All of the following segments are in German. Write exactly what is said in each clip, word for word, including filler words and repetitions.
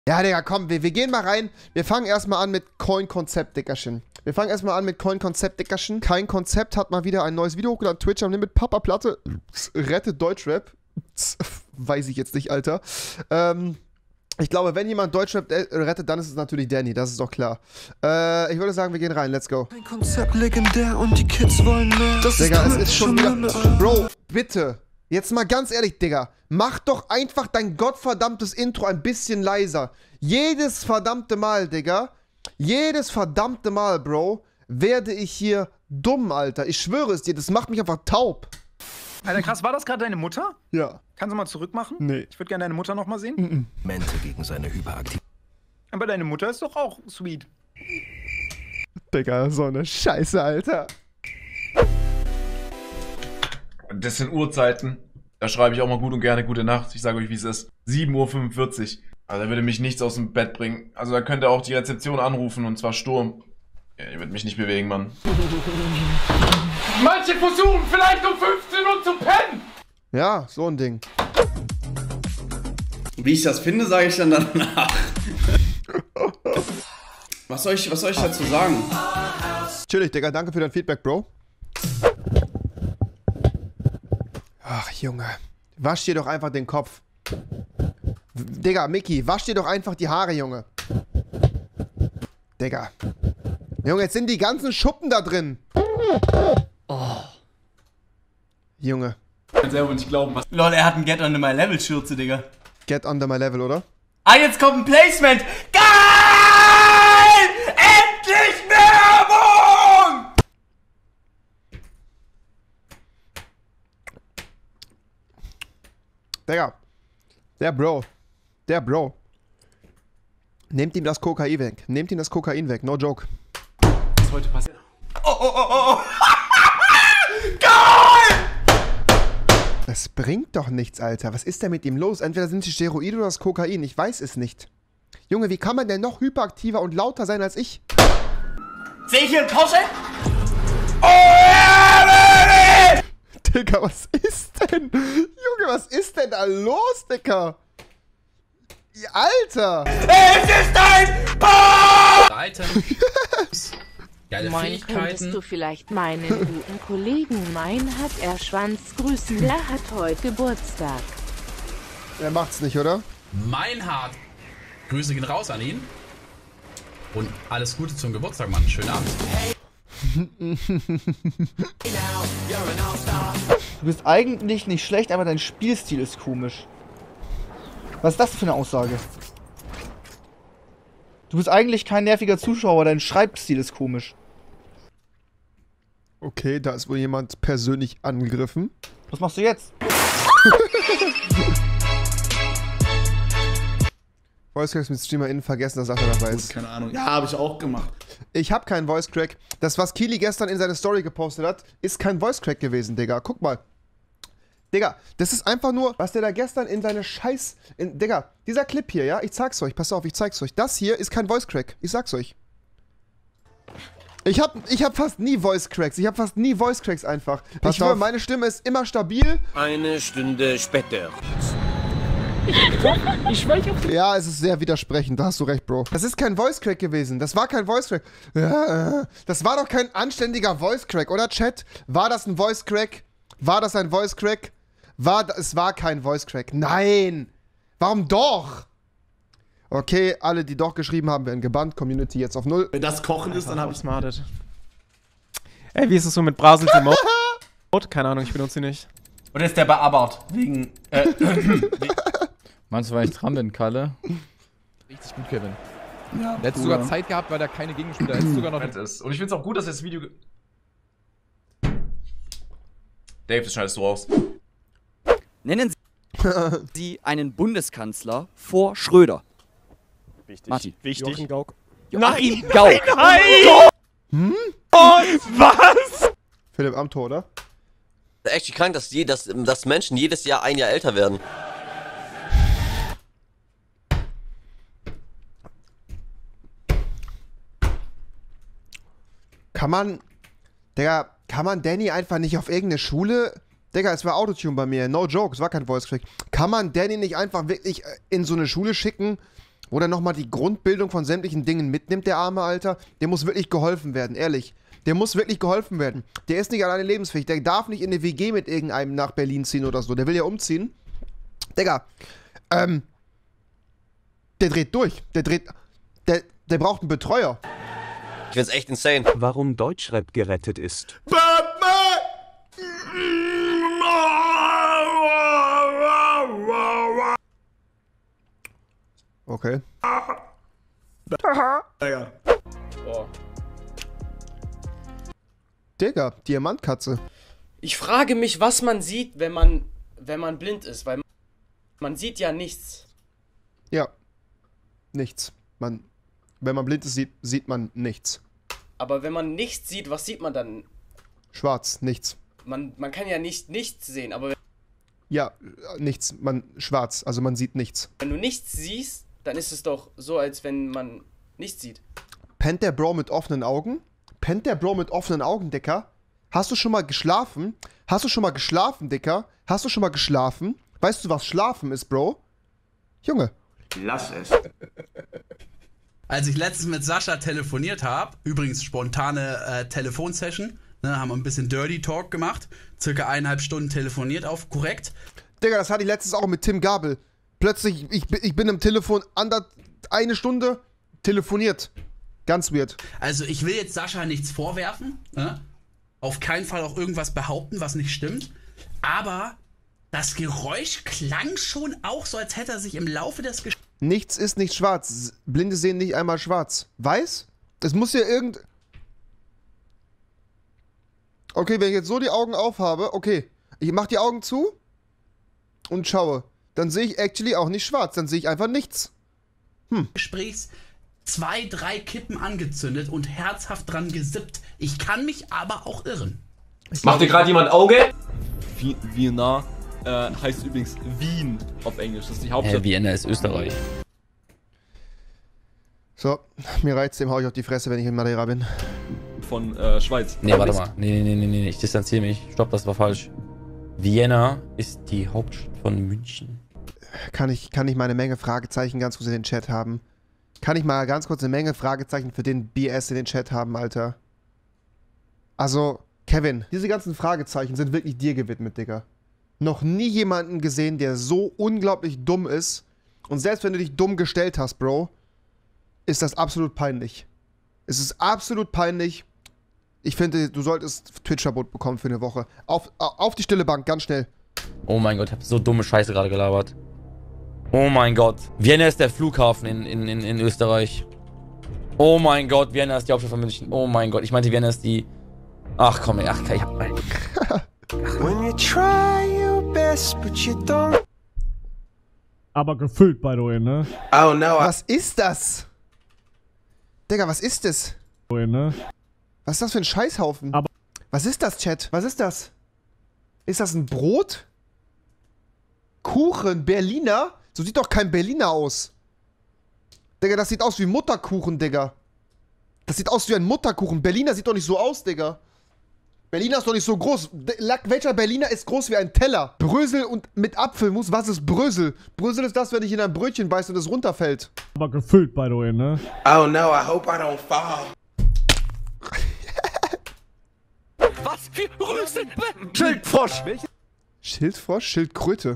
Ja, Digga, komm, wir, wir gehen mal rein. Wir fangen erstmal an mit Coin-Konzept, Dickerchen. Wir fangen erstmal an mit Coin-Konzept, Dickerchen. Kein Konzept hat mal wieder ein neues Video hochgeladen. Twitch am Limit, Papa Platte. Rettet Deutschrap. Weiß ich jetzt nicht, Alter. Ähm, ich glaube, wenn jemand Deutschrap rettet, dann ist es natürlich Danny. Das ist doch klar. Äh, ich würde sagen, wir gehen rein. Let's go. Ein Konzept legendär und die Kids wollen mehr. Das Digga, ist es ist schon wieder... Bro, bitte. Jetzt mal ganz ehrlich, Digga. Mach doch einfach dein gottverdammtes Intro ein bisschen leiser. Jedes verdammte Mal, Digga. Jedes verdammte Mal, Bro, werde ich hier dumm, Alter. Ich schwöre es dir, das macht mich einfach taub. Alter, krass, war das gerade deine Mutter? Ja. Kannst du mal zurückmachen? Nee. Ich würde gerne deine Mutter nochmal sehen. Mhm. Mente gegen seine Hyperaktivität. Aber deine Mutter ist doch auch sweet. Digga, so eine Scheiße, Alter. Das sind Uhrzeiten. Da schreibe ich auch mal gut und gerne gute Nacht. Ich sage euch, wie es ist. sieben Uhr fünfundvierzig. Also da würde mich nichts aus dem Bett bringen. Also da könnt ihr auch die Rezeption anrufen und zwar Sturm. Ja, ihr würdet mich nicht bewegen, Mann. Manche versuchen vielleicht um fünfzehn Uhr zu pennen. Ja, so ein Ding. Wie ich das finde, sage ich dann danach. Was soll ich, was soll ich dazu sagen? Chillig, Digga. Danke für dein Feedback, Bro. Ach, Junge. Wasch dir doch einfach den Kopf. Digga, Mickey, wasch dir doch einfach die Haare, Junge. Digga. Junge, jetzt sind die ganzen Schuppen da drin. Oh. Junge. Ich kann selber nicht glauben, was... Lol, er hat ein Get Under My Level Schürze, Digga. Get under my level, oder? Ah, jetzt kommt ein Placement! Geil! Endlich Werbung! Digga. Der Bro. Der Bro. Nehmt ihm das Kokain weg. Nehmt ihm das Kokain weg. No joke. Was heute passiert? Oh, oh, oh, oh, oh. Geil! Das bringt doch nichts, Alter. Was ist denn mit ihm los? Entweder sind es Steroide oder das Kokain. Ich weiß es nicht. Junge, wie kann man denn noch hyperaktiver und lauter sein als ich? Sehe ich hier einen Porsche? Oh ja, Baby! Digga, was ist denn? Junge, was ist denn da los, Digga? Alter! Es ist ein Porsche! Reiten. Geile Moin, Fähigkeiten. könntest du vielleicht meinen guten Kollegen Mein hat er Schwanz grüßen? Der hat heute Geburtstag. Er macht's nicht, oder? Meinhard. Grüße gehen raus an ihn. Und alles Gute zum Geburtstag, Mann. Schönen Abend. Du bist eigentlich nicht schlecht, aber dein Spielstil ist komisch. Was ist das für eine Aussage? Du bist eigentlich kein nerviger Zuschauer, dein Schreibstil ist komisch. Okay, da ist wohl jemand persönlich angegriffen. Was machst du jetzt? Voice Cracks mit StreamerInnen vergessen, dass Sache dabei ist. Keine Ahnung. Ja, habe ich auch gemacht. Ich habe keinen Voice Crack. Das, was Kili gestern in seine Story gepostet hat, ist kein Voice Crack gewesen, Digga. Guck mal. Digga, das ist einfach nur, was der da gestern in seine Scheiß... In, Digga, dieser Clip hier, ja? Ich zeig's euch. Pass auf, ich zeig's euch. Das hier ist kein Voice Crack. Ich sag's euch. Ich hab, ich hab fast nie Voice Cracks. Ich hab fast nie Voice Cracks einfach. Pass ich schwöre, meine Stimme ist immer stabil. Eine Stunde später. Ich schwöre. Ja, es ist sehr widersprechend. Da hast du recht, Bro. Das ist kein Voice Crack gewesen. Das war kein Voice Crack. Das war doch kein anständiger Voice Crack, oder Chat? War das ein Voice Crack? War das ein Voice Crack? War, es war kein Voice Crack. Nein! Warum doch? Okay, alle, die doch geschrieben haben, werden gebannt. Community jetzt auf null. Wenn das Kochen ist, dann habe ich smartet. Ey, wie ist es so mit Brasel Remote? Keine Ahnung, ich benutze sie nicht. Oder ist der bei About? Wegen, äh, Meinst du, weil ich dran bin, Kalle? Richtig gut, Kevin. Ja, der hätte cool, sogar ja. Zeit gehabt, weil da keine Gegenspieler ist. Sogar noch ist. Und ich find's auch gut, dass das Video... Dave, das schneidest du raus. Nennen Sie einen Bundeskanzler vor Schröder. Wichtig. Martin. Wichtig. Joachim Gauck. Nein, Gauck. Nein, nein! Hm? Und was? Philipp Amthor, oder? Echt krank, dass, je, dass, dass Menschen jedes Jahr ein Jahr älter werden. Kann man... Digga, kann man Danny einfach nicht auf irgendeine Schule... Digga, es war Autotune bei mir. No joke, es war kein Voice Crack. Kann man Danny nicht einfach wirklich in so eine Schule schicken, wo der nochmal die Grundbildung von sämtlichen Dingen mitnimmt, der arme Alter. Der muss wirklich geholfen werden, ehrlich. Der muss wirklich geholfen werden. Der ist nicht alleine lebensfähig. Der darf nicht in eine W G mit irgendeinem nach Berlin ziehen oder so. Der will ja umziehen. Digga, ähm, der dreht durch. Der dreht, der, der braucht einen Betreuer. Ich find's echt insane. Warum Deutschrap gerettet ist. Okay. Digga. Oh. Digga, Diamantkatze. Ich frage mich, was man sieht, wenn man, wenn man blind ist, weil man sieht ja nichts. Ja. Nichts. Man, wenn man blind ist, sieht, sieht man nichts. Aber wenn man nichts sieht, was sieht man dann? Schwarz, nichts. Man, man kann ja nicht nichts sehen, aber Ja, nichts. Man, schwarz, also man sieht nichts. wenn du nichts siehst, dann ist es doch so, als wenn man nichts sieht. Pennt der Bro mit offenen Augen? Pennt der Bro mit offenen Augen, Dicker? Hast du schon mal geschlafen? Hast du schon mal geschlafen, Dicker? Hast du schon mal geschlafen? Weißt du, was Schlafen ist, Bro? Junge. Lass es. Als ich letztens mit Sascha telefoniert habe, übrigens spontane äh, Telefonsession, ne, haben wir ein bisschen Dirty Talk gemacht, circa eineinhalb Stunden telefoniert auf, korrekt? Digga, das hatte ich letztens auch mit Tim Gabel. Plötzlich, ich, ich bin im Telefon, ander, eine Stunde telefoniert. Ganz weird. Also ich will jetzt Sascha nichts vorwerfen, ne? Auf keinen Fall auch irgendwas behaupten, was nicht stimmt, aber das Geräusch klang schon auch so, als hätte er sich im Laufe des Gesprächs... Nichts ist nicht schwarz. Blinde sehen nicht einmal schwarz. Weiß? Es muss ja irgend... Okay, wenn ich jetzt so die Augen aufhabe, okay. Ich mach die Augen zu und schaue. Dann sehe ich actually auch nicht schwarz. Dann sehe ich einfach nichts. Hm. Gesprächs zwei, drei Kippen angezündet und herzhaft dran gesippt. Ich kann mich aber auch irren. Macht dir gerade jemand Auge? Vienna äh, heißt übrigens Wien auf Englisch. Das ist die Hauptstadt. Äh, Vienna ist Österreich. So, mir reizt dem hau ich auf die Fresse, wenn ich in Madeira bin. Von äh, Schweiz. Nee, warte mal. Nee, nee, nee, nee, nee, ich distanziere mich. Stopp, das war falsch. Vienna ist die Hauptstadt von München. Kann ich, kann ich mal eine Menge Fragezeichen ganz kurz in den Chat haben? Kann ich mal ganz kurz eine Menge Fragezeichen für den B S in den Chat haben, Alter? Also, Kevin, diese ganzen Fragezeichen sind wirklich dir gewidmet, Digga. Noch nie jemanden gesehen, der so unglaublich dumm ist. Und selbst wenn du dich dumm gestellt hast, Bro, ist das absolut peinlich. Es ist absolut peinlich. Ich finde, du solltest Twitch-Verbot bekommen für eine Woche. Auf, auf die stille Bank, ganz schnell. Oh mein Gott, ich hab so dumme Scheiße gerade gelabert. Oh mein Gott. Vienna ist der Flughafen in, in, in, in Österreich. Oh mein Gott, Vienna ist die Hauptstadt von München. Oh mein Gott, ich meinte, Vienna ist die... Ach komm, ach, ich hab... When you try your best, but you don't. Aber gefüllt, by the way, ne? Oh no. Was ist das? Digga, was ist das? Ne? Was ist das für ein Scheißhaufen? Aber was ist das, Chat? Was ist das? Ist das ein Brot? Kuchen? Berliner? So sieht doch kein Berliner aus. Digga, das sieht aus wie Mutterkuchen, Digga. Das sieht aus wie ein Mutterkuchen. Berliner sieht doch nicht so aus, Digga. Berliner ist doch nicht so groß. Welcher Berliner ist groß wie ein Teller? Brösel und mit Apfelmus. Was ist Brösel? Brösel ist das, wenn ich in ein Brötchen beiße und es runterfällt. Aber gefüllt, by the way, ne? Oh no, I hope I don't fall. Was für Rüssel? Schildfrosch. Schildfrosch? Schildkröte.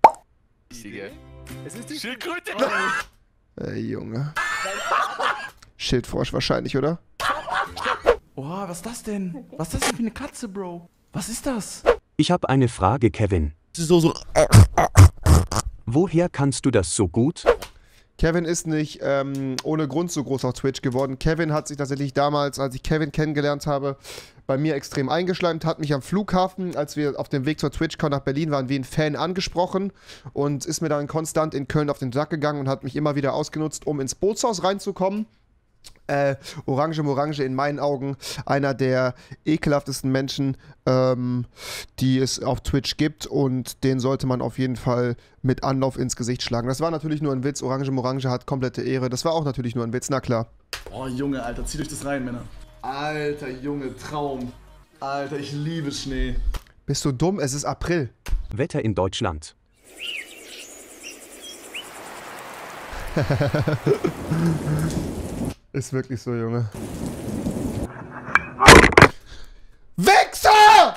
Es ist die Schildkröte. Ey, Junge. Schildfrosch wahrscheinlich, oder? Oha, was ist das denn? Was ist das denn für eine Katze, Bro? Was ist das? Ich habe eine Frage, Kevin. So, so. Woher kannst du das so gut? Kevin ist nicht ähm, ohne Grund so groß auf Twitch geworden. Kevin hat sich tatsächlich damals, als ich Kevin kennengelernt habe, bei mir extrem eingeschleimt, hat mich am Flughafen, als wir auf dem Weg zur TwitchCon nach Berlin waren, wie ein Fan angesprochen und ist mir dann konstant in Köln auf den Sack gegangen und hat mich immer wieder ausgenutzt, um ins Bootshaus reinzukommen. Äh, Orange Morange in meinen Augen einer der ekelhaftesten Menschen, ähm, die es auf Twitch gibt und den sollte man auf jeden Fall mit Anlauf ins Gesicht schlagen. Das war natürlich nur ein Witz, Orange Morange hat komplette Ehre, das war auch natürlich nur ein Witz, na klar. Oh Junge, Alter, zieht euch das rein, Männer. Alter, Junge, Traum. Alter, ich liebe Schnee. Bist du dumm? Es ist April. Wetter in Deutschland. Ist wirklich so, Junge. Wichser!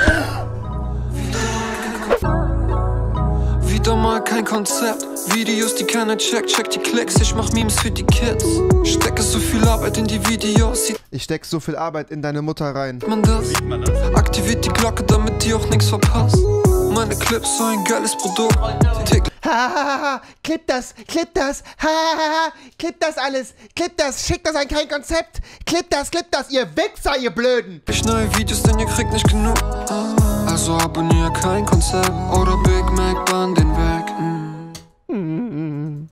Wieder mal kein Konzept. Videos, die keiner checkt, check die Klicks. Ich mach Memes für die Kids. Stecke so viel Arbeit in die Videos. Sieht Ich steck so viel Arbeit in deine Mutter rein. man das? Aktiviert die Glocke, damit die auch nichts verpasst. Meine Clips, so ein geiles Produkt. Tick. Hahaha, klipp das, klipp das, hahaha, klipp das alles, klipp das, schickt das an kein Konzept, klipp das, klipp das, ihr Wichser, ihr Blöden. Ich neue Videos, denn ihr kriegt nicht genug. Also abonniere kein Konzept oder Big Mac Bahn den Weg.